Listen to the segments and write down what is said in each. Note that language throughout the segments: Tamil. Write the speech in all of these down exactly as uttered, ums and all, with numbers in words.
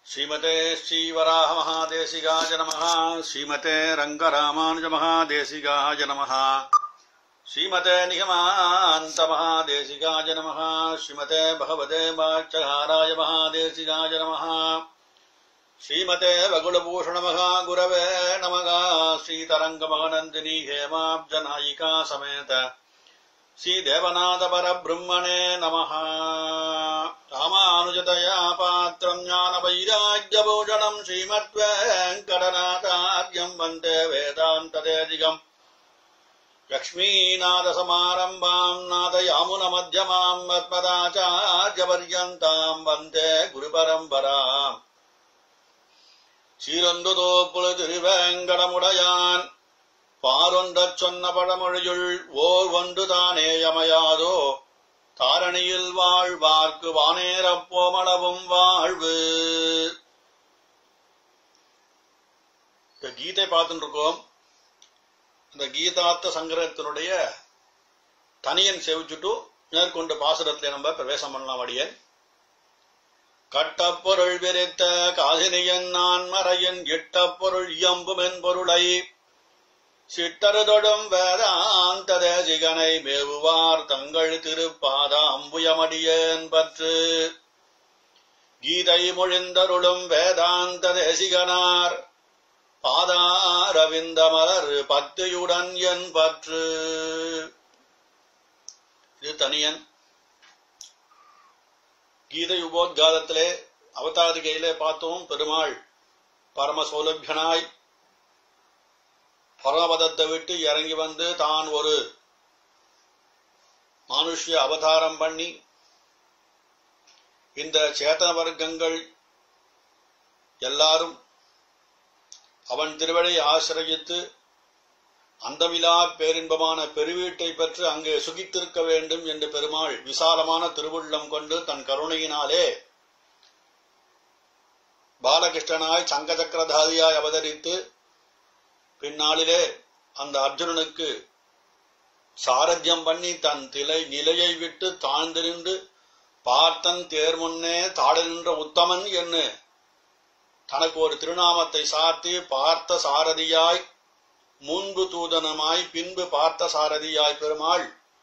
श्रीमते श्रीवराह महादेशिकाय नमः। श्रीमते रंगरामानुज महादेशिकाय नमः। श्रीमते निगमान्त महादेशिकाय नमः। श्रीमते भगवते वाच्यहाराय महादेशिकाय नमः। श्रीमते वगुलभूषण महागुरवे नमः। श्रीतरंगमहानंदिनी हेमाब्जनायिका समेत श्री देवनाथ परब्रह्मणे नमः। रामानुजतया पात्रं ज्ञानवैराग्यभूषणं श्रीमद्वेङ्कटनाथार्यं वन्दे वेदान्तदेशिकम्। लक्ष्मीनाथसमारम्भां नाथयामुनमध्यमां मत्पदाचार्यपर्यन्तां वन्दे गुरुपरम्पराम्। சீரொன்றுதோப்புல திருவேங்கடமுடையான் பாரொன்றச் சொன்ன பழமொழியுள் ஓர் ஒன்று தானேயமையாதோ தாரணியில் வாழ்வார்க்கு வானேரப்போமளவும் வாழ்வு. இந்த கீதை பார்த்துட்டு இருக்கோம். இந்த கீதார்த்த சங்கரத்தினுடைய தனியன் செவிச்சுட்டு மேற்கொண்டு பாசுரத்திலே நம்ம பிரவேசம் பண்ணலாம். அடியன் கட்டப்பொருள் விரித்த காசினியன் நான் மறையின் இட்டப்பொருள் இயம்புமென் பொருளை சிட்டருதொடும் வேதாந்த தேசிகனை மேவுவார் தங்கள் திருப்பாத அம்புயமடியேன் பற்று. கீதை மொழிந்தருளும் வேதாந்த தேசிகனார் பாதாரவிந்த மலர் பத்தியுடன் என் பற்று. இது தனியன். கீதை உபோத்காதத்திலே அவதாரிகையிலே பார்த்தோம். பெருமாள் பரம சௌலபியனாய் பரமபதத்தை விட்டு இறங்கி வந்து தான் ஒரு மானுஷ்ய அவதாரம் பண்ணி இந்த சேத்தன வர்க்கங்கள் எல்லாரும் அவன் திருவடி ஆசிரயித்து அந்தமிலா பேரின்பமான பெருவீட்டை பெற்று அங்கே சுகித்திருக்க வேண்டும் என்று பெருமாள் விசாலமான திருவுள்ளம் கொண்டு தன் கருணையினாலே பாலகிருஷ்ணனாய் சங்கசக்கரதாரியாய் அவதரித்து பின்னாளிலே அந்த அர்ஜுனனுக்கு சாரத்தியம் பண்ணி தன் திலை நிலையை விட்டு தாழ்ந்திருந்து பார்த்தன் தேர்முன்னே தாழ நின்ற உத்தமன் என்று தனக்கு ஒரு திருநாமத்தை சார்த்தி பார்த்த சாரதியாய் முன்பு தூதனமாய் பின்பு பார்த்த சாரதியாய் பெருமாள்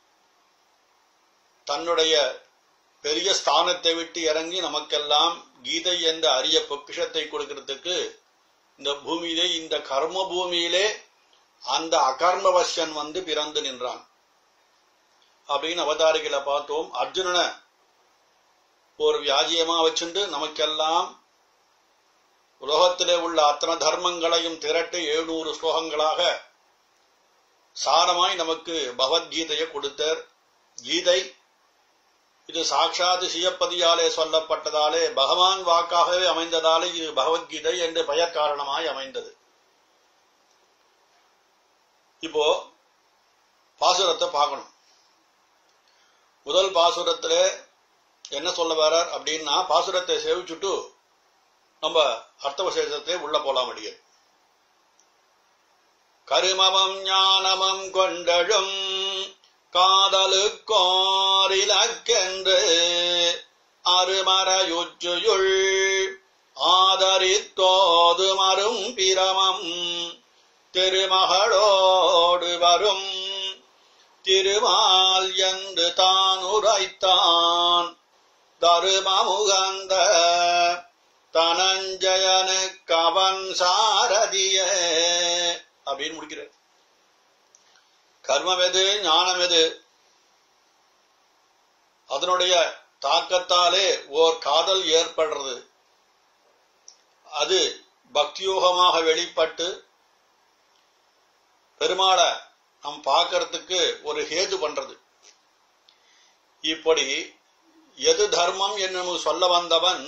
தன்னுடைய பெரிய ஸ்தானத்தை விட்டு இறங்கி நமக்கெல்லாம் கீதை என்ற அரிய பொக்கிஷத்தை கொடுக்கிறதுக்கு இந்த பூமியிலே இந்த கர்ம பூமியிலே அந்த அகர்மவசியன் வந்து பிறந்து நின்றான் அப்படின்னு அவதாரிகளை பார்த்தோம். அர்ஜுனனை ஒரு வியாஜியமா வச்சுண்டு நமக்கெல்லாம் உலகத்திலே உள்ள அத்தனை தர்மங்களையும் திரட்டு எழுநூறு ஸ்லோகங்களாக சாரமாய் நமக்கு பகவத்கீதையை கொடுத்தார். கீதை இது சாட்சாத் சிவப்பதியாலே சொல்லப்பட்டதாலே பகவான் வாக்காகவே அமைந்ததாலே இது பகவத்கீதை என்று பெயர் காரணமாய் அமைந்தது. இப்போ பாசுரத்தை பார்க்கணும். முதல் பாசுரத்திலே என்ன சொல்ல வரார் அப்படின்னா, பாசுரத்தை சேவிச்சுட்டு நம்ம அர்த்த விசேஷத்தை உள்ள போலாம். அடியேன் கருமமம் ஞானமம் கொண்டழும் காதலுக்கோரிலக்கென்று அருமறையுச்சுயுள் ஆதரித்தோது மரும் பிரமம் திருமகளோடு வரும் திருமால் என்று தான் உரைத்தான் தருமமுகந்த தனஞ்சயனு கவன் சாரதிய அப்படின்னு முடிக்கிற. கர்மம் எது, ஞானம் எது, அதனுடைய தாக்கத்தாலே ஓர் காதல் ஏற்படுறது. அது பக்தியோகமாக வெளிப்பட்டு பெருமாளை நாம் பார்க்கறதுக்கு ஒரு ஹேது பண்றது. இப்படி எது தர்மம் என்று சொல்ல வந்தவன்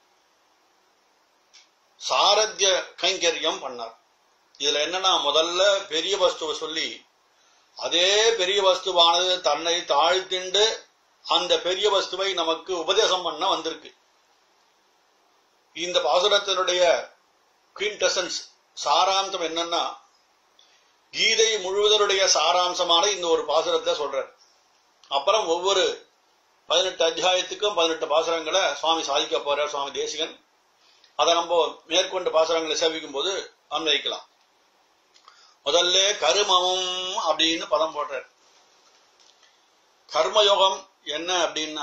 சாரத்திய கைங்கரியம் பண்ணார். இதுல என்னன்னா, முதல்ல பெரிய வஸ்துவை சொல்லி அதே பெரிய வஸ்துவானது தன்னை தாழ்த்திண்டு அந்த பெரிய வஸ்துவை நமக்கு உபதேசம் பண்ண வந்திருக்கு. இந்த பாசுரத்தினுடைய குயின்டெசன்ஸ் சாராம்சம் என்னன்னா, கீதை முழுவதனுடைய சாராம்சமான இந்த ஒரு பாசுரத்தை சொல்றார். அப்புறம் ஒவ்வொரு பதினெட்டு அத்தியாயத்துக்கும் பதினெட்டு பாசுரங்களை சுவாமி சாதிக்க போறார் சுவாமி தேசிகன். அதை நம்ம மேற்கொண்டு பாசுரங்களை சேவிக்கும் போது அன்வைக்கலாம். முதல்ல கருமமும் அப்படின்னு பதம் போடுற. கர்மயோகம் என்ன அப்படின்னா,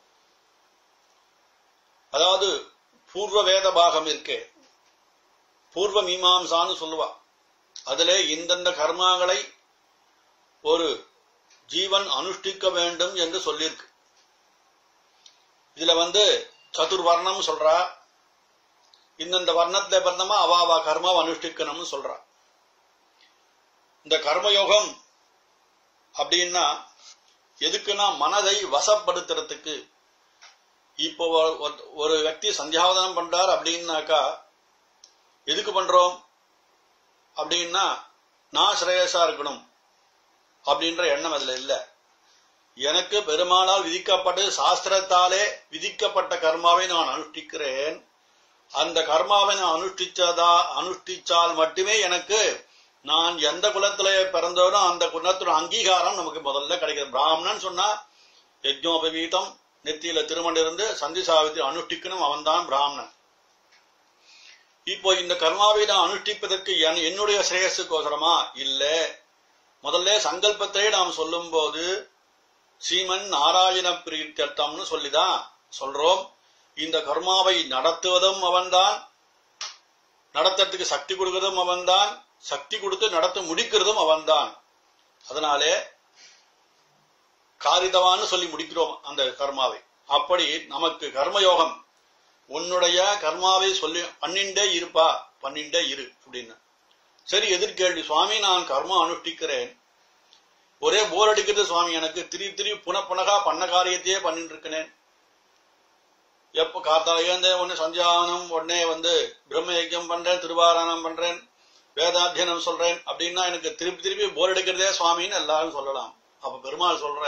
அதாவது பூர்வ வேத பாகம் இருக்கே, பூர்வ மீமாம்சான்னு சொல்லுவா. அதுல இந்தந்த கர்மாக்களை ஒரு ஜீவன் அனுஷ்டிக்க வேண்டும் என்று சொல்லியிருக்கு. இதுல வந்து சதுர்வர்ணம் சொல்றா, இந்தந்த வர்ணத்துல பிறந்தமா அவாவா கர்மாவை அனுஷ்டிக்கணும்னு சொல்றா. இந்த கர்மயோகம் அப்படின்னா எதுக்குன்னா மனதை வசப்படுத்துறதுக்கு. இப்போ ஒரு వ్యక్తి சந்தியாவதனம் பண்றார் அப்படின்னாக்கா எதுக்கு பண்றோம் அப்படின்னா நான் ஸ்ரேயஸா இருக்கணும் அப்படின்ற எண்ணம் அதுல இல்ல. எனக்கு பெருமாளால் விதிக்கப்பட்டு சாஸ்திரத்தாலே விதிக்கப்பட்ட கர்மாவை நான் அனுஷ்டிக்கிறேன். அந்த கர்மாவை நான் அனுஷ்டிச்சதா அனுஷ்டிச்சால் மட்டுமே எனக்கு நான் எந்த குலத்திலே பிறந்தோனோ அந்த குலத்தோட அங்கீகாரம் நமக்கு முதல்ல கிடைக்கிறது. பிராமணன் சொன்னா யஜ்ஞோபவீதம் நெத்தியில திருமணம் இருந்து சந்தி சாவித்திரி அனுஷ்டிக்கணும், அவன் தான் பிராமணன். இப்போ இந்த கர்மாவை நான் அனுஷ்டிப்பதற்கு என்னுடைய ஸ்ரேயஸுக்கோசரமா இல்ல. முதல்ல சங்கல்பத்திலே நாம் சொல்லும் போது ஸ்ரீமன் நாராயண பிரீத்தியர்த்தம்னு சொல்லிதான் சொல்றோம். இந்த கர்மாவை நடத்துவதும் அவன்தான், நடத்துறதுக்கு சக்தி கொடுக்கிறதும் அவன்தான், சக்தி கொடுத்து நடத்த முடிக்கிறதும் அவன்தான். அதனாலே காரிதவான்னு சொல்லி முடிக்கிறோம் அந்த கர்மாவை. அப்படி நமக்கு கர்மயோகம் உன்னுடைய கர்மாவை சொல்லி பன்னிண்டே இருப்பா, பன்னிண்டே இரு அப்படின்னு. சரி, எதிர்கேள்வி, சுவாமி நான் கர்மா அனுஷ்டிக்கிறேன், ஒரே போர் அடிக்கிறது சுவாமி, எனக்கு திரி திரி புன புனகா பண்ண காரியத்தையே பண்ணிட்டு இருக்கிறேன். எப்ப காத்தால ஏந்தே உடனே சந்தியாவனம், உடனே வந்து பிரம்ம யஜ்யம் பண்றேன், திருவாராயணம் பண்றேன், வேதாத்தியனம் சொல்றேன் அப்படின்னா எனக்கு திருப்பி திருப்பி போர் அடிக்கிறதே சுவாமின்னு எல்லாரும் சொல்லலாம். அப்ப பெருமாள் சொல்ற,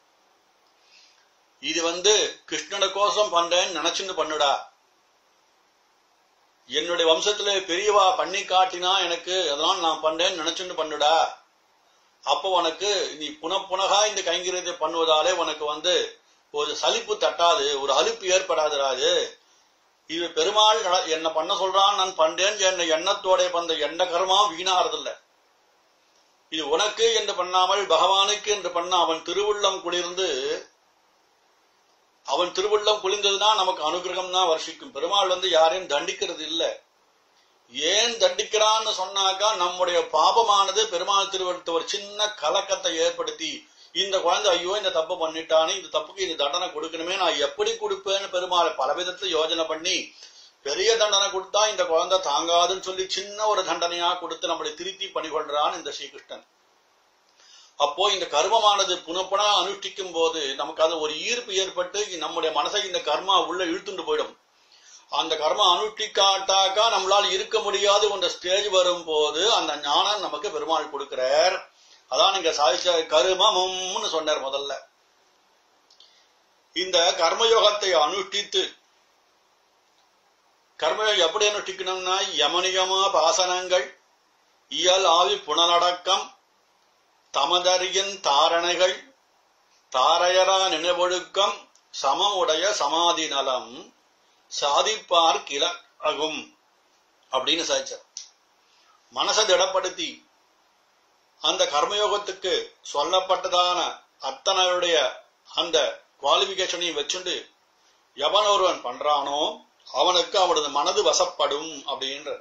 இது வந்து கிருஷ்ணன கோசம் பண்றேன்னு நினைச்சுன்னு பண்ணுடா. என்னுடைய வம்சத்துல பெரியவா பண்ணி காட்டினா எனக்கு அதெல்லாம் நான் பண்றேன்னு நினைச்சுன்னு பண்ணுடா. அப்போ உனக்கு நீ புன புனகா இந்த கைங்கரியத்தை பண்ணுவதாலே உனக்கு வந்து ஒரு சலிப்பு தட்டாது, ஒரு அலுப்பு ஏற்படாது. இது பெருமாள் என்ன பண்ண சொல்றான், நான் பண்றேன் என்ற எண்ணத்தோட பண்ற எண்ண கர்மா வீணாறதில்ல. இது உனக்கு என்று பண்ணாமல் பகவானுக்கு என்று பண்ண அவன் திருவுள்ளம் குளிர்ந்து, அவன் திருவுள்ளம் குளிர்ந்ததுன்னா நமக்கு அனுகிரகம் தான் வருஷிக்கும். பெருமாள் வந்து யாரையும் தண்டிக்கிறது இல்ல. ஏன் தண்டிக்கிறான்னு சொன்னாக்கா நம்முடைய பாபமானது பெருமாள் திருவள்ளத்தை ஒரு சின்ன கலக்கத்தை ஏற்படுத்தி, இந்த குழந்தை ஐயோ இந்த தப்பு பண்ணிட்டானே, இந்த தப்புக்கு இந்த தண்டனை கொடுக்கணுமே, நான் எப்படி கொடுப்பேன்னு பெருமாளை பல விதத்துல யோஜனை பண்ணி பெரிய தண்டனை கொடுத்தா இந்த குழந்தை தாங்காதுன்னு சொல்லி சின்ன ஒரு தண்டனையா கொடுத்து நம்மளை திருத்தி பண்ணிக்கொள்றான் இந்த ஸ்ரீகிருஷ்ணன். அப்போ இந்த கர்மமானது புனப்புனா அனுஷ்டிக்கும் போது நமக்கு அது ஒரு ஈர்ப்பு ஏற்பட்டு நம்முடைய மனசை இந்த கர்மா உள்ள இழுத்துட்டு போயிடும். அந்த கர்மா அனுஷ்டிக்காட்டாக்கா நம்மளால் இருக்க முடியாது என்ற ஸ்டேஜ் வரும் போது அந்த ஞானம் நமக்கு பெருமாள் கொடுக்கிறார். அதான் நீங்க சாதிச்ச கருமமும்னு சொன்னார் முதல்ல. இந்த கர்மயோகத்தை அனுஷ்டித்து, கர்மயோகம் எப்படி அனுஷ்டிக்கணும்னா யமனியமா பாசனங்கள், இயல் ஆவி புனலடக்கம், தமதறியின் தாரணைகள், தாரையரா நினைவொழுக்கம், சமமுடைய சமாதி நலம் சாதிப்பார் கிளகும் அப்படின்னு சாதிச்சார். மனசை திடப்படுத்தி அந்த கர்மயோகத்துக்கு சொல்லப்பட்டதான அத்தனையுடைய அந்த குவாலிபிகேஷனையும் வச்சுண்டு எவன் ஒருவன் பண்றானோ அவனுக்கு அவனது மனது வசப்படும் அப்படின்ற.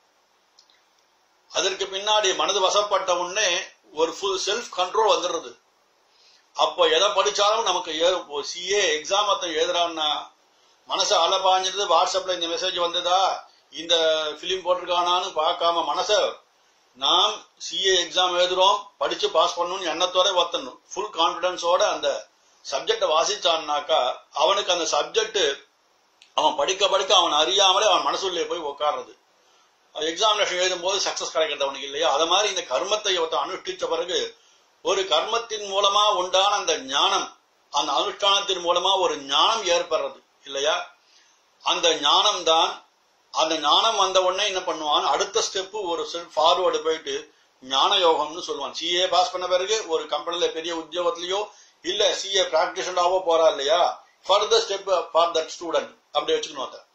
அதற்கு பின்னாடி மனது வசப்பட்ட உடனே ஒரு ஃபுல் செல்ஃப் கண்ட்ரோல் வந்துடுறது. அப்போ எதை படிச்சாலும் நமக்கு சிஏ எக்ஸாம் எழுதுறான்னா மனசை அலபாஞ்சிருது. வாட்ஸ்அப்ல இந்த மெசேஜ் வந்ததா, இந்த பிலிம் போட்டிருக்கானான்னு பார்க்காம மனசை நாம் சிஏ எக்ஸாம் எழுதுறோம், படிச்சு பாஸ் பண்ணணும்னு எண்ணத்தோட ஒத்தணும். ஃபுல் கான்பிடன்ஸோட அந்த சப்ஜெக்ட வாசிச்சான்னாக்கா அவனுக்கு அந்த சப்ஜெக்ட் அவன் படிக்க படிக்க அவன் அறியாமலே அவன் மனசுள்ளே போய் உட்கார்றது. எக்ஸாமினேஷன் எழுதும் போது சக்சஸ் கிடைக்கிறது அவனுக்கு இல்லையா? அதை மாதிரி இந்த கர்மத்தை அனுஷ்டிச்ச பிறகு ஒரு கர்மத்தின் மூலமா உண்டான அந்த ஞானம், அந்த அனுஷ்டானத்தின் மூலமா ஒரு ஞானம் ஏற்படுறது இல்லையா? அந்த ஞானம் தான், அந்த ஞானம் வந்த உடனே என்ன பண்ணுவான், அடுத்த ஸ்டெப் ஒரு ஃபார்வர்டு போயிட்டு ஞான யோகம்னு சொல்லுவான். சிஏ பாஸ் பண்ண பிறகு ஒரு கம்பெனில பெரிய உத்தியோகத்திலயோ இல்ல சிஏ பிராக்டிஷனராவோ போறா இல்லையா, further step for that student அப்படி வச்சுக்கணும்.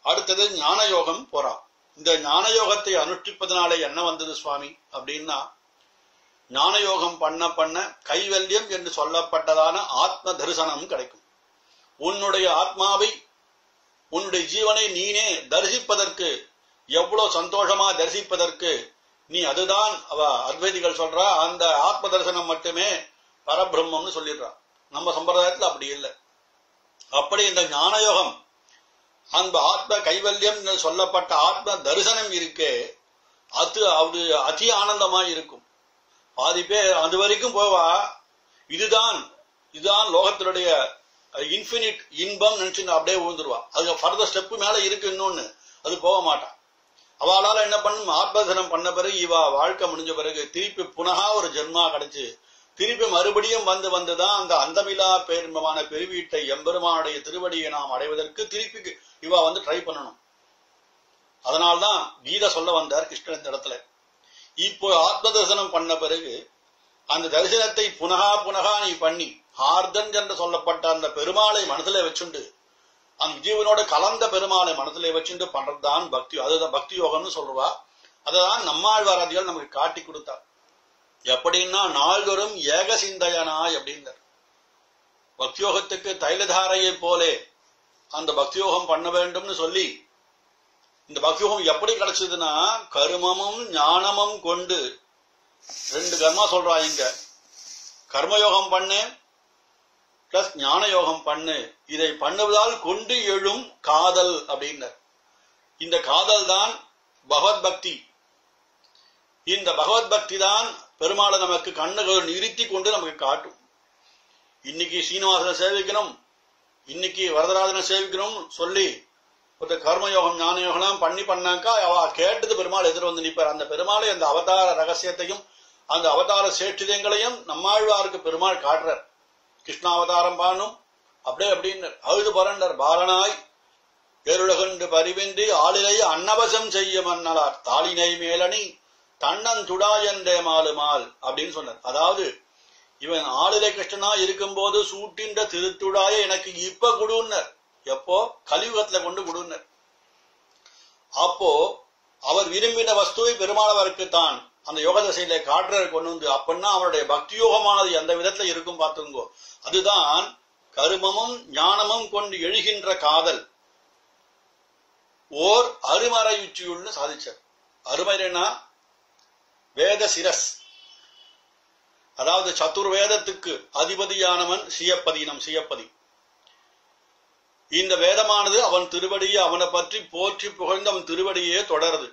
அடுத்தது ஞான யோகம் போறான். இந்த ஞான யோகத்தை அனுஷ்டிப்பதனாலே என்ன வந்தது சுவாமி அப்படின்னா, ஞான யோகம் பண்ண பண்ண கைவல்யம் என்று சொல்லப்பட்டதான ஆத்ம தரிசனம் கிடைக்கும். உன்னுடைய ஆத்மாவை, உன்னுடைய ஜீவனை நீனே தரிசிப்பதற்கு, எவ்வளவு சந்தோஷமா தரிசிப்பதற்கு நீ அதுதான் அவ அத்வைதிகள் சொல்றா, அந்த ஆத்ம தரிசனம் மட்டுமே பரபிரம்மம்னு சொல்லிடுறா. நம்ம சம்பிரதாயத்துல அப்படி இல்லை. அப்படி இந்த ஞான யோகம், அந்த ஆத்ம கைவல்யம் சொல்லப்பட்ட ஆத்ம தரிசனம் இருக்கே, அது அது அதி ஆனந்தமா இருக்கும். பாதி பேர் அது வரைக்கும் போவா, இதுதான் இதுதான் லோகத்தினுடைய இன்பினிட் இன்பம் நினைச்சு அப்படியே விழுந்துருவா. அது ஃபர்தர் ஸ்டெப் மேல இருக்கு இன்னொன்னு, அது போக மாட்டான். அவளால என்ன பண்ணும், ஆத்மதனம் பண்ண பிறகு இவா வாழ்க்கை முடிஞ்ச பிறகு திருப்பி புனகா ஒரு ஜென்மா கிடைச்சு திருப்பி மறுபடியும் வந்து வந்துதான் அந்த அந்தமிலா பேரின்பமான பெருவீட்டை எம்பெருமானுடைய திருவடியை நாம் அடைவதற்கு திருப்பி இவா வந்து ட்ரை பண்ணணும். அதனால்தான் கீதை சொல்ல வந்தார் கிருஷ்ணன் இந்த இடத்துல. இப்போ ஆத்ம தரிசனம் பண்ண பிறகு அந்த தரிசனத்தை புனகா புனகா நீ பண்ணி ஆர்தன் என்று சொல்லப்பட்ட அந்த பெருமாளை மனசுல வச்சுண்டு, அந்த ஜீவனோட கலந்த பெருமாளை மனசுல வச்சுட்டு பண்றதுதான் பக்தி. அதுதான் பக்தி யோகம்னு சொல்லுவா. அதுதான் நம்மாழ்வாராதிகள் நமக்கு காட்டி கொடுத்தார். எப்படின்னா, நாள்தோறும் ஏக சிந்தையனாய் அப்படின்னார். பக்தியோகத்துக்கு தைலதாரையை போலே அந்த பக்தியோகம் பண்ண வேண்டும்னு சொல்லி, இந்த பக்தியோகம் எப்படி கிடைச்சதுன்னா, கர்மமும் ஞானமும் கொண்டு ரெண்டு கர்மா சொல்றா இங்க. கர்மயோகம் பண்ணு பிளஸ் ஞான யோகம் பண்ணு. இதை பண்ணுவதால் கொண்டு எழும் காதல் அப்படின்னார். இந்த காதல் தான் பகவத் பக்தி. இந்த பகவத் பக்தி தான் பெருமாளை நமக்கு கண்ணுகள் நிறுத்தி கொண்டு நமக்கு காட்டும். இன்னைக்கு சீனிவாசனை சேவிக்கணும், இன்னைக்கு வரதராஜனை சேவிக்கணும் சொல்லி ஒரு கர்மயோகம் ஞான யோகம் பண்ணி பண்ணாக்கா அவ கேட்டது பெருமாள் எதிர் வந்து நிற்பார். அந்த பெருமாளை அந்த அவதார ரகசியத்தையும் அந்த அவதார சேட்சிதங்களையும் நம்மாழ்வாருக்கு பெருமாள் காட்டுறார். கிருஷ்ணாவதாரம் பானும் அப்படியே அப்படின்னு அழுது பரண்டர் பாலனாய் ஏருலகண்டு பரிவின்றி ஆளிலை அன்னவசம் செய்ய மன்னலார் தாளினை மேலணி தன்னன் துடாயன்றே மாலுமால் அப்படின்னு சொன்னார். அதாவது இவன் ஆளிலை கிருஷ்ணனா இருக்கும் போது சூட்டின்ற திருத்துடாய எனக்கு இப்ப கொடுன்னர். எப்போ? கலியுகத்துல கொண்டு கொடுன்னர். அப்போ அவர் விரும்பின வஸ்துவை பெருமாளவருக்கு தான் அந்த யோக தசையில காட்டுற கொண்டு வந்து, அப்படின்னா அவருடைய பக்தி யோகமானது எந்த விதத்துல இருக்கும் பார்த்துங்கோ. அதுதான் கருமமும் ஞானமும் கொண்டு எழுகின்ற காதல். ஓர் அருமறையுச்சியுள்னு சாதிச்சார். அருமறைனா வேத சிரஸ், அதாவது சதுர்வேதத்துக்கு அதிபதியானவன் சியப்பதினம் சியப்பதி. இந்த வேதமானது அவன் திருவடியை அவனை பற்றி போற்றி புகழ்ந்து அவன் திருவடியே தொடருது.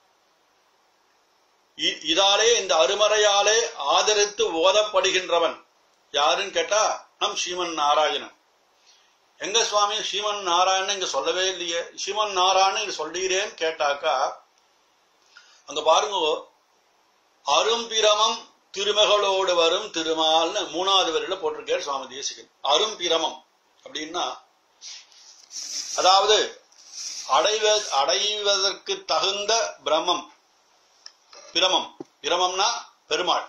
இதாலே இந்த அருமறையாலே ஆதரித்து ஓதப்படுகின்றவன் யாருன்னு கேட்டா நம் ஸ்ரீமன் நாராயணன். எங்க சுவாமி ஸ்ரீமன் நாராயணன் இங்க சொல்லவே இல்லையே, ஸ்ரீமன் நாராயணன் இங்க சொல்றீரேன்னு கேட்டாக்கா அங்க பாருங்க, அரும்பிரமம் திருமகளோடு வரும் திருமால்னு மூணாவது வரையில போட்டிருக்கார் சுவாமி தேசிகன். அரும்பிரமம் அப்படின்னா அதாவது அடைவ அடைவதற்கு தகுந்த பிரமம். பிரமம் பிரமம்னா பெருமாள்.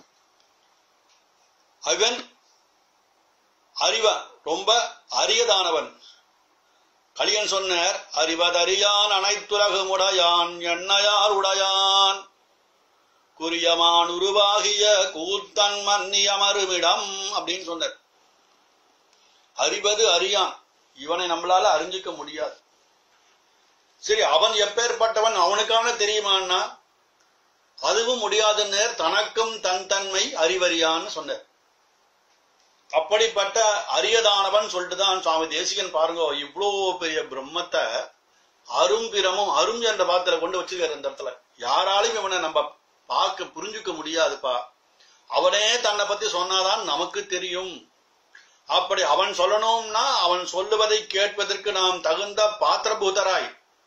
அவன் அறிவ ரொம்ப அரியதானவன். கலியன் சொன்னார், அறிவதறியான் அனைத்துலகும் உடையான் எண்ணையார் உடையான் குறியமான் உருவாகிய கூத்தன் மன்னி அமருமிடம் அப்படின்னு சொன்னார். அறிவது அறியான், இவனை நம்மளால அறிஞ்சிக்க முடியாது. சரி, அவன் எப்பேற்பட்டவன் அவனுக்கான தெரியுமான்னா அதுவும் முடியாதுன்னு தனக்கும் தன் தன்மை அறிவறியான்னு சொன்னார். அப்படிப்பட்ட அரியதானவன் சொல்லிட்டுதான் சுவாமி தேசிகன் பாருங்க இவ்வளவு பெரிய பிரம்மத்தை அரும்பிரமும் அரும் என்ற பாத்திர கொண்டு வச்சுக்கிற இந்த இடத்துல. யாராலையும் இவனை நம்ம பார்க்க புரிஞ்சுக்க முடியாதுப்பா. அவனே தன்னை பத்தி சொன்னாதான் நமக்கு தெரியும். அப்படி அவன் சொல்லணும்னா அவன் சொல்லுவதை கேட்பதற்கு நாம் தகுந்த பாத்திரபூதராய்,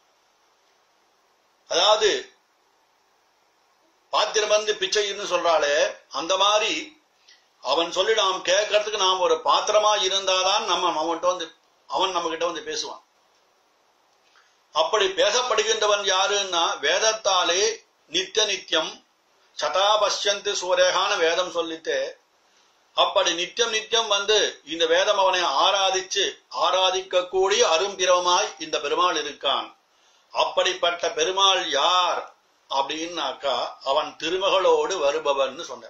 அதாவது பாத்திரம் வந்து பிச்சைன்னு சொல்றாளே அந்த மாதிரி அவன் சொல்லி நாம் கேட்கறதுக்கு நாம் ஒரு பாத்திரமா இருந்தாதான் நம்ம அவன்கிட்ட வந்து அவன் நம்ம கிட்ட வந்து பேசுவான். அப்படி பேசப்படுகின்றவன் யாருன்னா வேதத்தாலே நித்திய நித்தியம் சதா பஷ்யந்து சூரேகான வேதம் சொல்லிட்டு அப்படி நித்தியம் நித்தியம் வந்து இந்த வேதம் அவனை ஆராதிச்சு ஆராதிக்க கூடிய அரும்பிரமாய் இந்த பெருமாள் இருக்கான். அப்படிப்பட்ட பெருமாள் யார் அப்படின்னாக்கா அவன் திருமகளோடு வருபவன் சொன்னார்.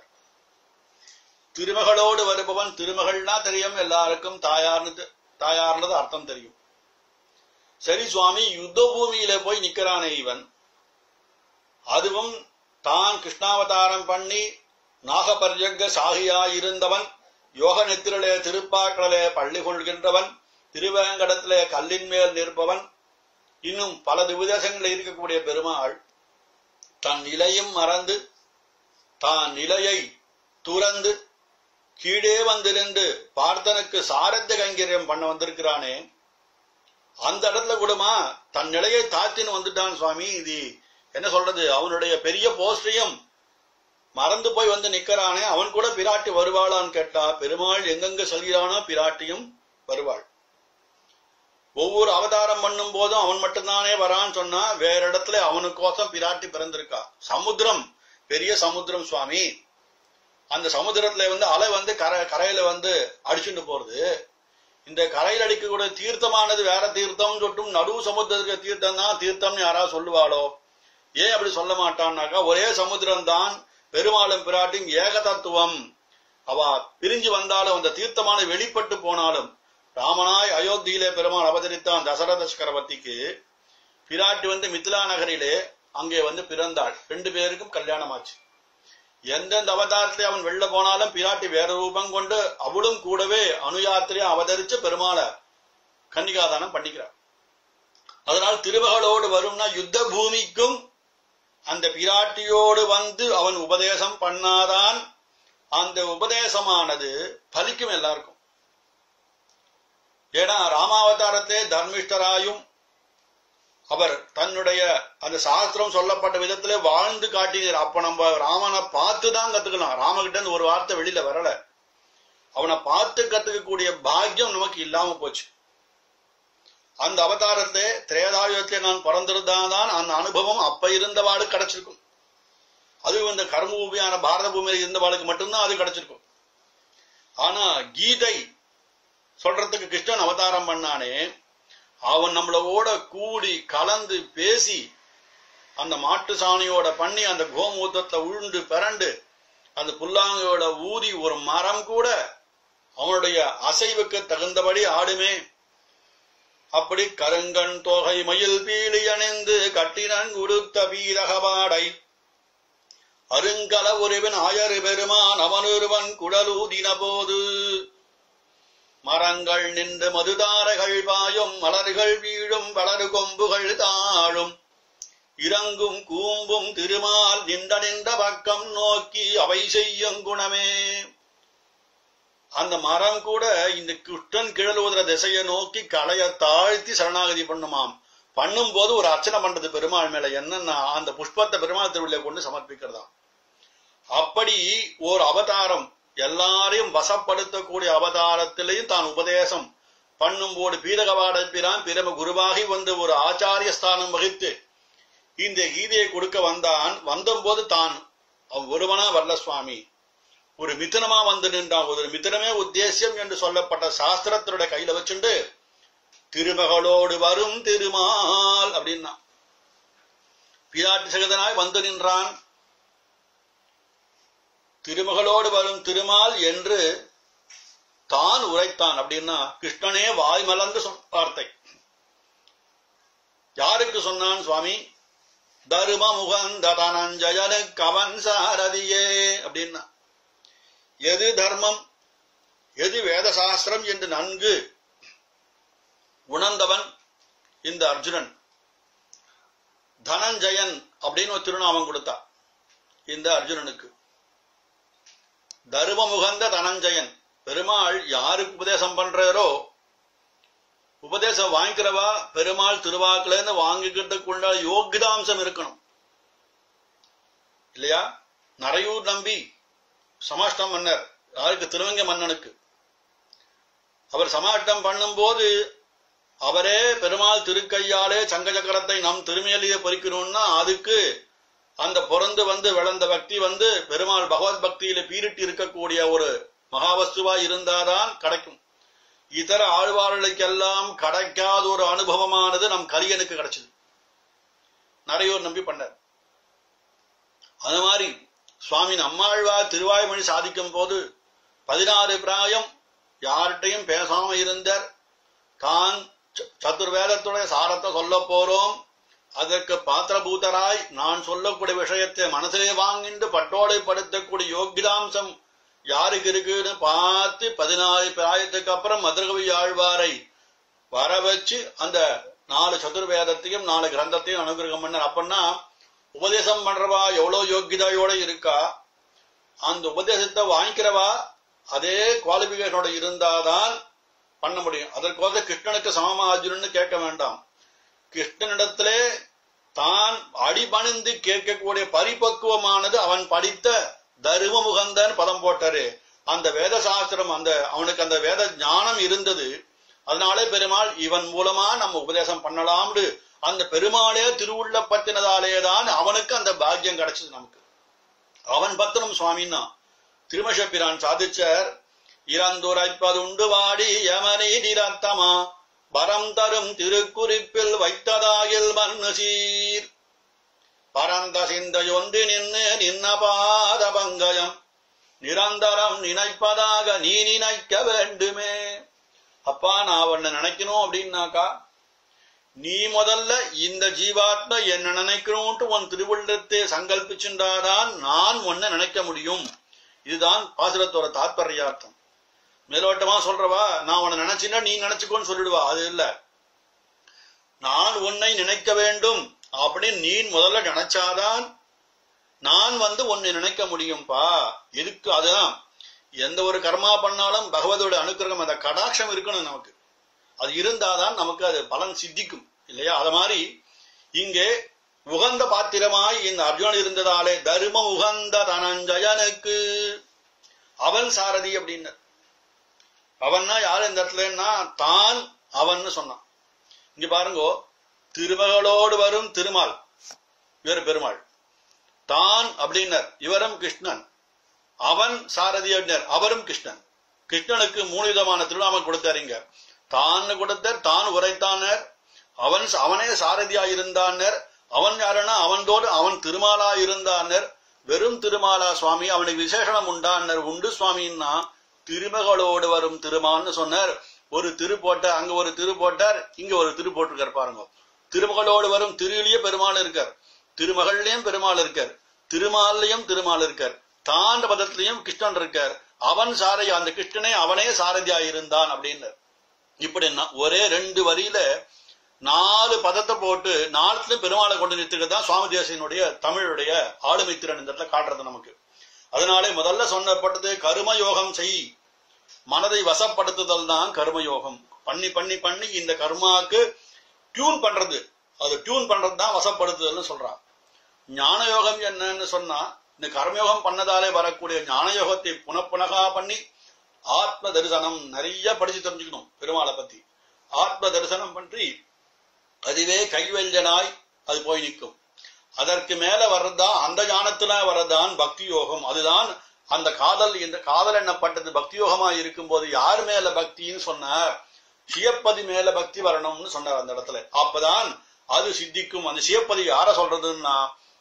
திருமகளோடு வருபவன், திருமகள்னா தெரியும் எல்லாருக்கும், தாயார்னு தாயார்னது அர்த்தம் தெரியும். சரி சுவாமி, யுத்த பூமியில போய் நிக்கிறானே இவன், அதுவும் தான் கிருஷ்ணாவதாரம் பண்ணி நாகபர்யங்க சாகியாயிருந்தவன், யோக நித்திரலே திருப்பாக்களே பள்ளி கொள்கின்றவன், திருவேங்கடத்திலே கல்லின் மேல் நிற்பவன், இன்னும் பல திவ்யதேசங்களில் இருக்கக்கூடிய பெருமாள் தன் நிலையும் மறந்து தான் நிலையை துறந்து கீழே வந்திருந்து பார்த்தனுக்கு சாரத்த கைங்கரியம் பண்ண வந்திருக்கிறானே, அந்த இடத்துல கூடமா தன் நிலையை தாத்தின்னு வந்துட்டான் சுவாமி. இது என்ன சொல்றது, அவனுடைய பெரிய போஸ்டையும் மறந்து போய் வந்து நிக்கிறானே, அவன் கூட பிராட்டி வருவாளான்னு கேட்டா, பெருமாள் எங்கெங்க சொல்கிறானோ பிராட்டியும் வருவாள். ஒவ்வொரு அவதாரம் பண்ணும் போதும் அவன் மட்டும்தானே வரான்னு சொன்னா, வேற இடத்துல அவனுக்கோசம் பிராட்டி பிறந்திருக்கா. சமுத்திரம் பெரிய சமுத்திரம் சுவாமி, அந்த சமுத்திரத்துல வந்து அலை வந்து கரை கரையில வந்து அடிச்சுட்டு போறது. இந்த கரையில் அடிக்கக்கூடிய தீர்த்தமானது வேற தீர்த்தம் சொல்லிட்டும் நடு சமுத்திரத்துக்கு தீர்த்தம் தான் தீர்த்தம்னு யாராவது சொல்லுவாளோ? ஏன் அப்படி சொல்ல மாட்டான்னாக்கா, ஒரே சமுத்திரம் தான், பெருமாளும் பிராட்டியும் ஏக தத்துவம். அவ பிரிஞ்சு வந்தாலும் அந்த தீர்த்தமான வெளிப்பட்டு போனாலும், ராமனாய் அயோத்தியிலே பெருமாள் அவதரித்தான் தசரத சக்கரவர்த்திக்கு, பிராட்டி வந்து மிथिला நகரிலே அங்கே வந்து பிறந்தாள். ரெண்டு பேருக்கும் கல்யாணம் ஆச்சு. எந்தெந்த அவதாரத்திலே அவன் வெளில போனாலும் பிராட்டி வேற ரூபம் கொண்டு அவளும் கூடவே அனுயாத்திரையா அவதரிச்சு பெருமாளை கன்னிகாதானம் பண்ணிக்கிறார். அதனால் திருமகளோடு வரும்னா யுத்த பூமிக்கும் அந்த பிராட்டியோடு வந்து அவன் உபதேசம் பண்ணாதான் அந்த உபதேசமானது பலிக்கும் எல்லாருக்கும். ஏன்னா ராமாவதாரத்திலே தர்மிஷ்டராயும் அவர் தன்னுடைய அந்த சாஸ்திரம் சொல்லப்பட்ட விதத்திலே வாழ்ந்து காட்டினார். அப்ப நம்ம ராமனை பார்த்துதான் கத்துக்கலாம். ராமகிட்ட இருந்து ஒரு வார்த்தை வெளியில வரல. அவனை பார்த்து கத்துக்கக்கூடிய பாக்கியம் நமக்கு இல்லாம போச்சு. அந்த அவதாரத்தை திரேதாயுகத்திலே நான் பிறந்திருந்தாதான் அந்த அனுபவம் அப்ப இருந்தவாளுக்கு கிடைச்சிருக்கும். அதுவும் இந்த கர்ம பூமியான பாரத பூமியில இருந்தவாளுக்கு மட்டும்தான் அது கிடைச்சிருக்கும். ஆனா கீதை சொல்றதுக்கு கிருஷ்ணன் அவதாரம் பண்ணானே, அவன் நம்மளோட கூடி கலந்து பேசி அந்த மாட்டு சாணியோட பண்ணி அந்த கோமூத்தத்தை உழுண்டு பிறண்டு அந்த புல்லாங்கோட ஊதி ஒரு மரம் கூட அவனுடைய அசைவுக்கு தகுந்தபடி ஆடுமே. அப்படி கருங்கண் தோகை மயில் பீலி அணிந்து கட்டினன் உடுத்த பீரகபாடை அருங்கல ஒருவன் ஆயரு பெருமான் அவனொருவன் குடலூதின போது மரங்கள் நின்று மதுதாரைகள் பாயும் மலர்கள் வீழும் வளரு கொம்புகள் தாழும் இறங்கும் கூம்பும் திருமால் நின்ற நின்ற பக்கம் நோக்கி அவை செய்யும் குணமே. அந்த மரம் கூட இந்த குஷ்டன் கிழலுவதுற திசையை நோக்கி களைய தாழ்த்தி சரணாகதி பண்ணுமாம். பண்ணும் போது ஒரு அர்ச்சனை பண்றது பெருமாள் மேல, என்னன்னா அந்த புஷ்பத்தை பெருமாள் திருவிழா கொண்டு சமர்ப்பிக்கிறதாம். அப்படி ஒரு அவதாரம் எல்லாரையும் வசப்படுத்தக்கூடிய அவதாரத்திலையும் தான் உபதேசம் பண்ணும்போது பீரகவாடப்பிரான் பிரம குருவாகி வந்து ஒரு ஆச்சாரிய ஸ்தானம் வகித்து இந்த கீதையை கொடுக்க வந்தான். வந்தபோது தான் அவன் ஒருவனா வரல சுவாமி, ஒரு மிதனமா வந்து நின்றான். ஒரு மிதனமே உத்தேசியம் என்று சொல்லப்பட்ட சாஸ்திரத்தினுடைய கையில வச்சுண்டு திருமகளோடு வரும் திருமால் அப்படின்னா பிராட்டி சகிதனாய் வந்து நின்றான். திருமகளோடு வரும் திருமால் என்று தான் உரைத்தான். அப்படின்னா கிருஷ்ணனே வாய் மலர்ந்து சொன்ன வார்த்தை. யாருக்கு சொன்னான் சுவாமி? தர்ம முகந்த தனஞ்சயனு கவன் சாரதியே அப்படின்னா, எது தர்மம் எது வேத சாஸ்திரம் என்று நன்கு உணர்ந்தவன் இந்த அர்ஜுனன். தனஞ்சயன் அப்படின்னு ஒரு திருநாமம் கொடுத்தா இந்த அர்ஜுனனுக்கு. தர்ம முகந்த தனஞ்சயன். பெருமாள் யாருக்கு உபதேசம் பண்றாரோ, உபதேசம் வாங்கிக்கிறவா பெருமாள் திருவாக்குல இருந்து வாங்கிக்கிறதுக்குள்ள யோகிதாம்சம் இருக்கணும் இல்லையா? நரையூர் நம்பி சமாஷ்டம் மன்னர், யாருக்கு? திருவங்க மன்னனுக்கு. அவர் சமாஷ்டம் பண்ணும் போது அவரே பெருமாள் திருக்கையாலே சங்க சக்கரத்தை நம் திருமேலியே பொறிக்கணும்னா அதுக்கு அந்த பிறந்து வந்து விளந்த பக்தி வந்து பெருமாள் பகவத் பக்தியில பீரிட்டு இருக்கக்கூடிய ஒரு மகாவஸ்துவா இருந்தாதான் கிடைக்கும். இதர ஆழ்வார்களுக்கெல்லாம் கிடைக்காத ஒரு அனுபவமானது நம் கலியனுக்கு கிடைச்சது. நிறையோர் நம்பி பண்ணார். அது மாதிரி சுவாமி நம்மாழ்வார் திருவாய்மொழி சாதிக்கும் போது பதினாறு பிராயம் யார்கிட்டையும் பேசாம இருந்தார். தான் சதுர்வேதத்துடைய சாரத்தை சொல்ல போறோம், அதற்கு பாத்திரபூதராய் நான் சொல்லக்கூடிய விஷயத்தை மனசிலே வாங்கிட்டு பட்டோடை படுத்தக்கூடிய யோகிதாம்சம் யாருக்கு இருக்குன்னு பார்த்து பதினாறு பிராயத்துக்கு அப்புறம் மதுரகவி ஆழ்வாரை வர வச்சு அந்த நாலு சதுர்வேதத்தையும் நாலு கிரந்தத்தையும் அனுகிரகம் பண்ணார். அப்படின்னா உபதேசம் பண்றவா எவ்வளவு யோகிதாயோட இருக்கா, அந்த உபதேசத்தை வாங்கிக்கிறவா அதே குவாலிபிகேஷனோட இருந்தாதான் பண்ண முடியும். அதற்கோச கிருஷ்ணனுக்கு சமமா அர்ஜுனன்னு கேட்க வேண்டாம். கிருஷ்ணனிடத்திலே தான் அடிபணிந்து கேட்கக்கூடிய பரிபக்குவமானது அவன் படித்த தரும முகந்தன் பதம் போட்டாரு. அந்த வேத சாஸ்திரம், அந்த அவனுக்கு அந்த வேத ஞானம் இருந்தது. அதனாலே பெருமாள் இவன் மூலமா நம்ம உபதேசம் பண்ணலாம்னு அந்த பெருமாளே திருவுள்ள பத்தினதாலேதான் அவனுக்கு அந்த பாக்கியம் கிடைச்சது. நமக்கு அவன் பத்திரம் சுவாமின்னா திருமஷப்பிரான் சாதிச்சார். இறந்துரைப்பது உண்டு வாடி யமனே நிரத்தமா வரம் தரும் திருக்குறிப்பில் வைத்ததாகில் மண்ணு சீர் பரந்த சிந்தையொன்று நின்று நின்ன பாத பங்கயம் நிரந்தரம் நினைப்பதாக நீ நினைக்க வேண்டுமே. அப்பா நான் உன்னை நினைக்கணும் அப்படின்னாக்கா நீ முதல்ல இந்த ஜீவாத்மா என்ன நினைக்கணும்ட்டு உன் திருவுள்ளத்தை சங்கல்பிச்சுட்டாதான் நான் உன்னை நினைக்க முடியும். இதுதான் பாசுரத்தோட தாத்பர்யார்த்தம். மேலோட்டமா சொல்றவா நான் உன்னை நினைச்சினா நீ நினைச்சுக்கோன்னு சொல்லிடுவா. அது இல்ல, நான் உன்னை நினைக்க வேண்டும் அப்படின்னு நீ முதல்ல நினைச்சாதான் நான் வந்து உன்னை நினைக்க முடியும்பா. எதுக்கு? அதுதான் எந்த ஒரு கர்மா பண்ணாலும் பகவதோட அனுக்கிரகம், அந்த கடாட்சம் இருக்கணும் நமக்கு. அது இருந்தாதான் நமக்கு அது பலன் சித்திக்கும் இல்லையா? அது மாதிரி இங்கே உகந்த பாத்திரமாய் இந்த அர்ஜுனன் இருந்ததாலே தர்ம உகந்த தனஞ்சயனுக்கு அவன் சாரதி அப்படின்னு. அவன்னா யாரு இந்த இடத்துலன்னா தான் அவன் சொன்னான். இங்க பாருங்கோ, திருமகளோடு வரும் திருமால் இவர் பெருமாள், தான் அப்படின்னர் இவரும் கிருஷ்ணன், அவன் சாரதி அப்படின்னர் அவரும் கிருஷ்ணன். கிருஷ்ணனுக்கு மூணு விதமான திருநாமம் கொடுத்தாருங்க. தான் கொடுத்தார், தான் உரைத்தானர், அவன் அவனே சாரதியா இருந்தானர். அவன் யாருன்னா அவனோடு அவன் திருமாலா இருந்தானர். வெறும் திருமாலா சுவாமி, அவனுக்கு விசேஷனம் உண்டானர். உண்டு சுவாமின்னா திருமகளோடு வரும் திருமான்னு சொன்னார். ஒரு திரு போட்டார், அங்க ஒரு திரு போட்டார், இங்க ஒரு திரு போட்டிருக்கார் பாருங்க. திருமகளோடு வரும் திருவிலேயே பெருமாள் இருக்கார், திருமகள்லயும் பெருமாள் இருக்கார், திருமாலையும் திருமால் இருக்கார், தாண்ட பதத்திலையும் கிருஷ்ணன் இருக்கார். அவன் சாரதி, அந்த கிருஷ்ணனே அவனே சாரதியா இருந்தான் அப்படின்னு. இப்படி ஒரே ரெண்டு வரியில நாலு பதத்தை போட்டு நாலுல பெருமாளை கொண்டு நிறுத்துக்கிறதுதான் சுவாமி தேசியனுடைய தமிழுடைய ஆளுமை திறன் இந்த இடத்துல காட்டுறது நமக்கு. அதனாலே முதல்ல சொன்னப்பட்டது கர்மயோகம் செய், மனதை வசப்படுத்துதல் தான் கர்மயோகம். பண்ணி பண்ணி பண்ணி இந்த கர்மாக்கு டியூன் பண்றது, அது டியூன் பண்றது தான் வசப்படுத்துதல்னு சொல்றான். ஞான யோகம் என்னன்னு சொன்னா இந்த கர்மயோகம் பண்ணதாலே வரக்கூடிய ஞான யோகத்தை புனப்புனகா பண்ணி ஆத்ம தரிசனம் நிறைய படிச்சு தெரிஞ்சுக்கணும் பெருமாளை பத்தி. ஆத்ம தரிசனம் பண்ணி அதுவே கைவல்யனாய் அது போய் நிற்கும். அதற்கு மேல வர்றதுதான் அந்த ஞானத்துல வர்றதுதான் பக்தி யோகம். அதுதான் அந்த காதல், இந்த காதல் என்னப்பட்டது பக்தி யோகமா இருக்கும் போது யார் மேல பக்தின்னு சொன்னார்? சிவப்பதி மேல பக்தி வரணும்னு சொன்னார் அந்த இடத்துல. அப்பதான் அது சித்திக்கும். அந்த சிவப்பதி யார சொல்றதுன்னா,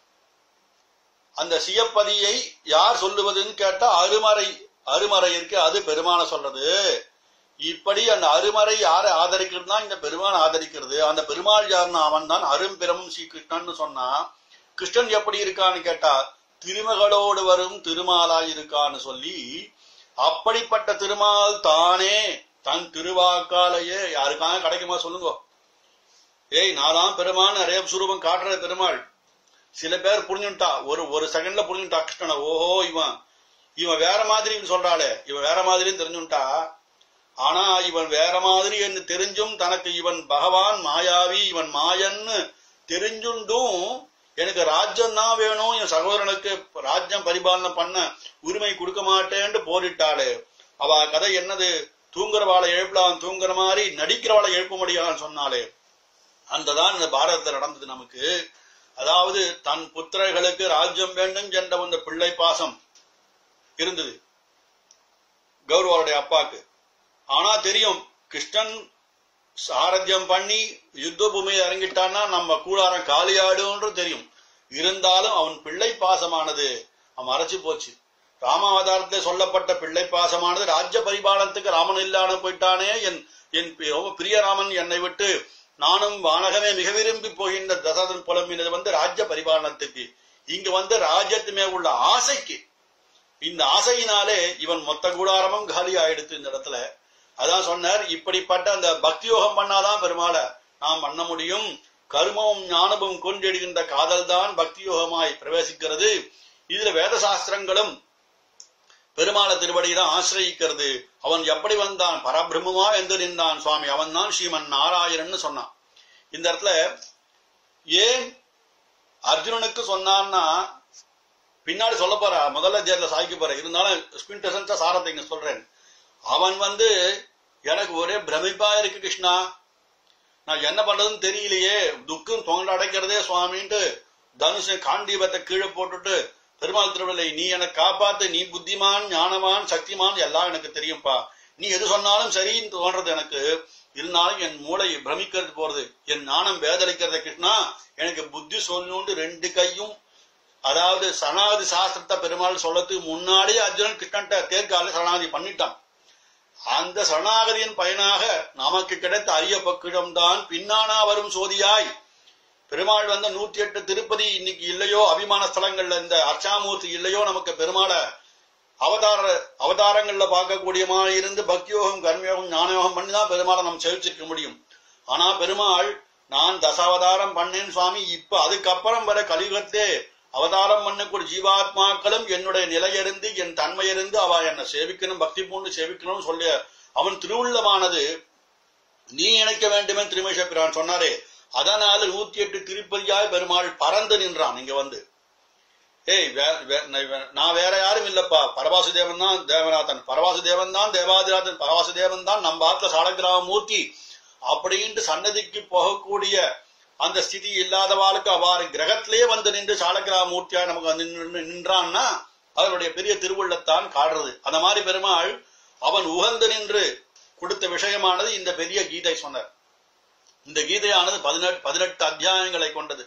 அந்த சிவப்பதியை யார் சொல்லுவதுன்னு கேட்டா அருமறை, அருமறை இருக்கு, அது பெருமான சொல்றது. இப்படி அந்த அருமறை யாரை ஆதரிக்கிறதுனா இந்த பெருமான் ஆதரிக்கிறது. அந்த பெருமாள் யாருன்னா அவன் தான் அரும்பிரமும் ஸ்ரீ கிருஷ்ணன் சொன்னா. கிருஷ்ணன் எப்படி இருக்கான்னு கேட்டா திருமகளோடு வரும் திருமாலாய் இருக்கான்னு சொல்லி, அப்படிப்பட்ட திருமால் தானே தன் திருவாக்காலேயே யாருக்காக கிடைக்குமா சொல்லுங்க? ஏய் நான்தான் பெருமான் நிறைய சுரூபம் காட்டுற பெருமாள். சில பேர் புரிஞ்சுட்டா, ஒரு ஒரு செகண்ட்ல புரிஞ்சுட்டா கிருஷ்ணனை. ஓஹோ இவன் இவன் வேற மாதிரி சொல்றாளே, இவன் வேற மாதிரின்னு தெரிஞ்சுட்டா. ஆனா இவன் வேற மாதிரி என்று தெரிஞ்சும் தனக்கு இவன் பகவான் மாயாவி, இவன் மாயன்னு தெரிஞ்சுண்டும் எனக்கு ராஜ்யம் தான் வேணும், என் சகோதரனுக்கு ராஜ்யம் பரிபாலனை பண்ண உரிமை கொடுக்க மாட்டேன்னு போரிட்டாளே. அவ கதை என்னது? தூங்குறவாளை எழுப்பலாம், தூங்குற மாதிரி நடிக்கிறவாளை எழுப்ப முடியாதுன்னு சொன்னாலே. அந்ததான் இந்த பாரதத்தில் நடந்தது நமக்கு. அதாவது தன் புத்திரர்களுக்கு ராஜ்யம் வேண்டும் என்ற அந்த பிள்ளை பாசம் இருந்தது. கௌரவருடைய அப்பாக்கு. ஆனா தெரியும் கிருஷ்ணன் சாரத்தியம் பண்ணி யுத்த பூமியை இறங்கிட்டான்னா நம்ம கூடாரம் காலியாடுன்ற தெரியும். இருந்தாலும் அவன் பிள்ளை பாசமானது அவன் மறைச்சு போச்சு. ராமாவதாரத்திலே சொல்லப்பட்ட பிள்ளை பாசமானது ராஜ்ய பரிபாலனத்துக்கு ராமன் இல்லாம போயிட்டானே, என் என் பிரியராமன் என்னை விட்டு நானும் வானகமே மிக விரும்பி போகின்ற தசரதன் புலம்பினது வந்து ராஜ்ய பரிபாலனத்துக்கு. இங்க வந்து ராஜ்யத்துமே உள்ள ஆசைக்கு, இந்த ஆசையினாலே இவன் மொத்த கூடாரமும் காலி ஆயிடுத்து இந்த இடத்துல. அதான் சொன்னார், இப்படிப்பட்ட அந்த பக்தி யோகம் பண்ணாதான் பெருமாளை நாம் பண்ண முடியும். கர்மமும் ஞானமும் கொண்டெடுகின்ற காதல் தான் பக்தி யோகமாய் பிரவேசிக்கிறது. இதுல வேத சாஸ்திரங்களும் பெருமாள திருவடிதான் ஆசிரியிக்கிறது. அவன் எப்படி வந்தான், பரபிரம்மா என்று நின்றான் சுவாமி, அவன் தான் ஸ்ரீமன் நாராயணன் சொன்னான். இந்த இடத்துல ஏன் அர்ஜுனனுக்கு சொன்னான்னா பின்னாடி சொல்ல போற, முதல்ல ஜெயல சாய்க்க போற, இருந்தாலும் ஸ்குவிண்டெசன்ஸா சாரத்தை இங்க சொல்றேன். அவன் வந்து எனக்கு ஒரே பிரமிப்பா இருக்கு கிருஷ்ணா, நான் என்ன பண்றதுன்னு தெரியலையே, துக்கம் தொங்கல் அடைக்கிறதே சுவாமின்ட்டு தனுஷ காண்டீபத்தை கீழே போட்டுட்டு பெருமாள் திருவிழை நீ எனக்கு காப்பாத்து, நீ புத்திமான் ஞானமான் சக்திமான் எல்லாம் எனக்கு தெரியும்பா, நீ எது சொன்னாலும் சரின்னு தோன்றது எனக்கு. இருந்தாலும் என் மூளை பிரமிக்கிறது போறது, என் ஞானம் வேதளிக்கிறத கிருஷ்ணா, எனக்கு புத்தி சொல்லணும்னு ரெண்டு கையும், அதாவது சரணாகதி சாஸ்திரத்தை பெருமாள் சொல்லத்துக்கு முன்னாடியே அர்ஜுனன் கிருஷ்ணன்ட்ட தேர்கால சரணாகதி பண்ணிட்டான். அந்த சரணாகதியின் பயனாக நமக்கு கிடைத்த அரிய பக்கிடம்தான் பின்னானா வரும் சோதியாய் பெருமாள் வந்த நூத்தி எட்டு திருப்பதி இன்னைக்கு இல்லையோ, அபிமான ஸ்தலங்கள்ல இந்த அர்ச்சாமூர்த்தி இல்லையோ, நமக்கு பெருமாள அவதார அவதாரங்கள்ல பார்க்கக்கூடியமா இருந்து பக்தியோகம் கர்மயோகம் ஞானயோகம் பண்ணிதான் பெருமாளை நம்ம செவிச்சிருக்க முடியும். ஆனா பெருமாள் நான் தசாவதாரம் பண்ணேன் சுவாமி, இப்ப அதுக்கப்புறம் வர கலியுகத்தே அவதாரம் பண்ணக்கூடிய ஜீவாத்மாக்களும் என்னுடைய நிலையிருந்து என் தன்மையிருந்து அவ என்னை சேவிக்கணும், பக்தி பூண்டு சேவிக்கணும் சொல்லிய அவன் திருவுள்ளமானது நீ இணைக்க வேண்டுமே திருமேஷ பிரான் சொன்னாரே. அதனால நூத்தி எட்டு திருப்பதியாய் பெருமாள் பறந்து நின்றான். இங்க வந்து ஏய் நான் வேற யாரும் இல்லப்பா, பரவாசுதேவன் தான் தேவநாதன், பரவாசுதேவன் தான் தேவாதிராதன், பரவாசுதேவன் தான் நம்ம ஆத்ல சாலக்கிராம மூர்த்தி அப்படின்ட்டு சன்னதிக்கு போகக்கூடிய அந்த ஸ்திதி இல்லாதவாளுக்கு அவ்வாறு கிரகத்திலேயே வந்து நின்று சாலக்கிராம மூர்த்தியா நமக்கு வந்து நின்றான்னா அதனுடைய பெரிய திருவுள்ளத்தான் காடுறது. அந்த மாதிரி பெருமாள் அவன் உகந்து நின்று கொடுத்த விஷயமானது இந்த பெரிய கீதை சொன்னார். இந்த கீதையானது பதினெட்டு பதினெட்டு அத்தியாயங்களை கொண்டது.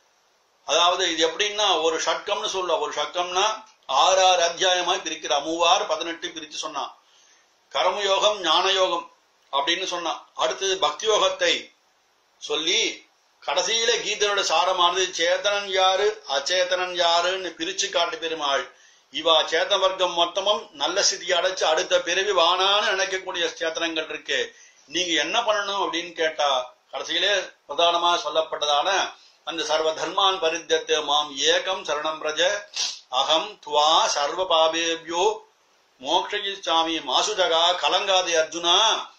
அதாவது இது எப்படின்னா ஒரு ஷட்கம்னு சொல்ல, ஒரு ஷட்கம்னா ஆறு ஆறு அத்தியாயமாய் பிரிக்கிற மூவாறு பதினெட்டு பிரிச்சு சொன்னான். கர்மயோகம் ஞானயோகம் அப்படின்னு சொன்னான். அடுத்தது பக்தி யோகத்தை சொல்லி கடைசியில கீதையோட சாரமானது சேத்தனன் யாரு அச்சேதனன் யாருன்னு பிரிச்சு காட்டு பெருமாள். இவா சேத்தன வர்க்கம் மொத்தமும் நல்ல ஸ்திதியை அடைச்சு அடுத்த பிறவி வானான்னு நினைக்கக்கூடிய சேத்தனங்கள் இருக்கு. நீங்க என்ன பண்ணணும் அப்படின்னு கேட்டா கடைசியிலே பிரதானமா சொல்லப்பட்டதான அந்த சர்வ தர்மான் பரித்தியத்தே மாம் ஏகம் சரணம் பிரஜ அகம் துவா சர்வ பாபேபியோ மோக்ஷயிச்சாமி மாசுஜகா கலங்காதே அர்ஜுனா.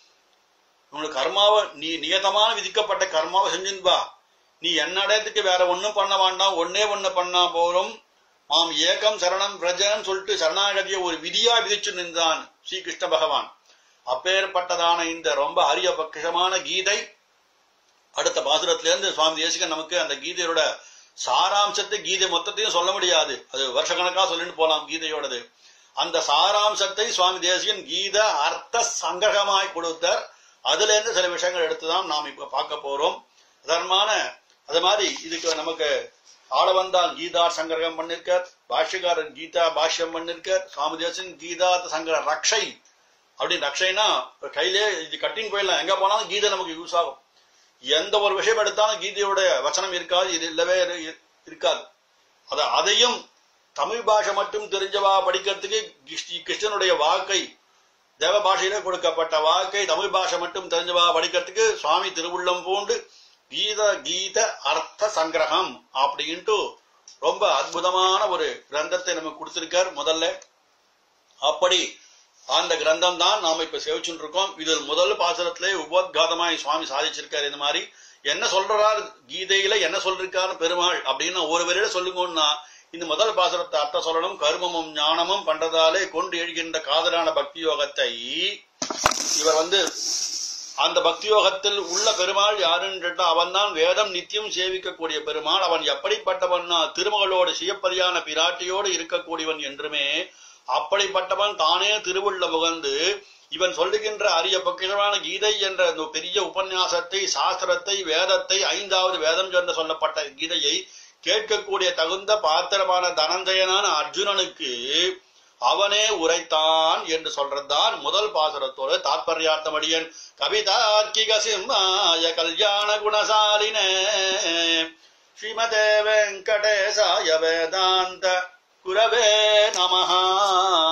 உன்னோட கர்மாவை நீ நியதமான விதிக்கப்பட்ட கர்மாவை செஞ்சுன்பா, நீ என்ன அடையத்துக்கு வேற ஒன்னும் பண்ண வேண்டாம், ஒன்னே ஒண்ணு பண்ணா போறோம். மாம் ஏகம் சரணம் பிரஜன்னு சொல்லிட்டு சரணாகதியை ஒரு விதியா விதிச்சு நின்றான் ஸ்ரீகிருஷ்ண பகவான். அப்பேற்பட்டதான இந்த ரொம்ப அரிய பட்சமான கீதை அடுத்த பாசுரத்துல இருந்து சுவாமி தேசிகன் நமக்கு அந்த கீதையோட சாராம்சத்தை, கீதை மொத்தத்தையும் சொல்ல முடியாது, அது வருஷ கணக்கா சொல்லிட்டு போலாம் கீதையோடது. அந்த சாராம்சத்தை சுவாமி தேசிகன் கீத அர்த்த சங்கிரகமாய் கொடுத்தார். அதுல இருந்து சில விஷயங்கள் எடுத்துதான் நாம் இப்ப பார்க்க போறோம். அதர்மான அது மாதிரி இதுக்கு நமக்கு ஆளவந்தான் கீதா சங்கிரகம் பண்ணிருக்கார், பாஷ்யக்காரன் கீதா பாஷ்யம் பண்ணிருக்கார், சுவாமி தேசிகன் கீதா சங்கர ரக்ஷை அப்படின்னு. ரக்ஷைனா கையிலே இது கட்டின்னு போயிடலாம், எங்க போனாலும் கீதை நமக்கு யூஸ் ஆகும். எந்த ஒரு விஷயம் எடுத்தாலும் கீதையோட வச்சனம் இருக்காது, இது இல்லவே இருக்காது. அத அதையும் தமிழ் பாஷை மட்டும் தெரிஞ்சவா படிக்கிறதுக்கு கிருஷ்ணனுடைய வாக்கை தேவ பாஷையில கொடுக்கப்பட்ட வாக்கை தமிழ் பாஷை மட்டும் தெரிஞ்சவா படிக்கிறதுக்கு சுவாமி திருவுள்ளம் பூண்டு கீத கீத அர்த்த சங்கிரகம் அப்படின்ட்டு ரொம்ப அற்புதமான ஒரு கிரந்தத்தை நமக்கு கொடுத்திருக்கார் முதல்ல. அப்படி அந்த கிரந்தம் தான் நாம இப்ப சேவிச்சுட்டு இருக்கோம். இதில் முதல் பாசுரத்திலே உபோத்காதமாய் சுவாமி சாதிச்சிருக்காரு. இந்த மாதிரி என்ன சொல்றாரு கீதையில என்ன சொல்லிருக்காரு பெருமாள் அப்படின்னு ஒரு வரையில சொல்லுங்கன்னா இந்த முதல் பாசுரத்தை அர்த்தம் சொல்லணும். கர்மமும் ஞானமும் பண்றதாலே கொண்டு எழுகின்ற காதலான பக்தி யோகத்தை இவர் வந்து அந்த பக்தி யோகத்தில் உள்ள பெருமாள் யாருன்னு கேட்டா அவன் தான் வேதம் நித்தியம் சேவிக்கக்கூடிய பெருமாள். அவன் எப்படிப்பட்டவன்னா திருமகளோடு சியப்பதியான பிராட்டியோடு இருக்கக்கூடியவன் என்றுமே அப்படிப்பட்டவன் தானே திருவுள்ள முகந்து இவன் சொல்லுகின்ற அரிய பொக்கிஷமான கீதை என்ற பெரிய உபன்யாசத்தை, சாஸ்திரத்தை, வேதத்தை, ஐந்தாவது வேதம் என்று சொல்லப்பட்ட கீதையை கேட்கக்கூடிய தகுந்த பாத்திரமான தனஞ்சயனான அர்ஜுனனுக்கு அவனே உரைத்தான் என்று சொல்றதுதான் முதல் பாசுரத்தோடு தாத்பர்யார்த்தமடியன். கவிதார்க்கிக சிம்மாய கல்யாண குணசாலினே ஸ்ரீமதே வெங்கடேசாய வேதாந்த குரவே நமஹ.